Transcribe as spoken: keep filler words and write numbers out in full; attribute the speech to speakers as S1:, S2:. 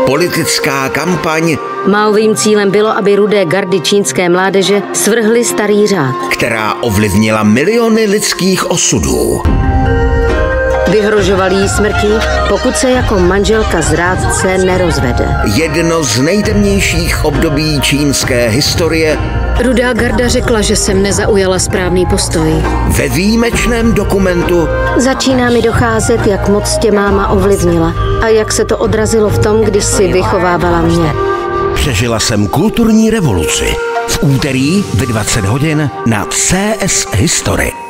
S1: Politická kampaň.
S2: Maovým cílem bylo, aby rudé gardy čínské mládeže svrhly starý řád,
S1: která ovlivnila miliony lidských osudů.
S2: Vyhrožoval jí smrtí, pokud se jako manželka zrádce nerozvede.
S1: Jedno z nejtemnějších období čínské historie.
S3: Rudá garda řekla, že jsem nezaujala správný postoj.
S1: Ve výjimečném dokumentu
S2: Začíná mi docházet, jak moc tě máma ovlivnila a jak se to odrazilo v tom, když si vychovávala mě.
S1: Přežila jsem kulturní revoluci. V úterý ve dvacet hodin na C S History.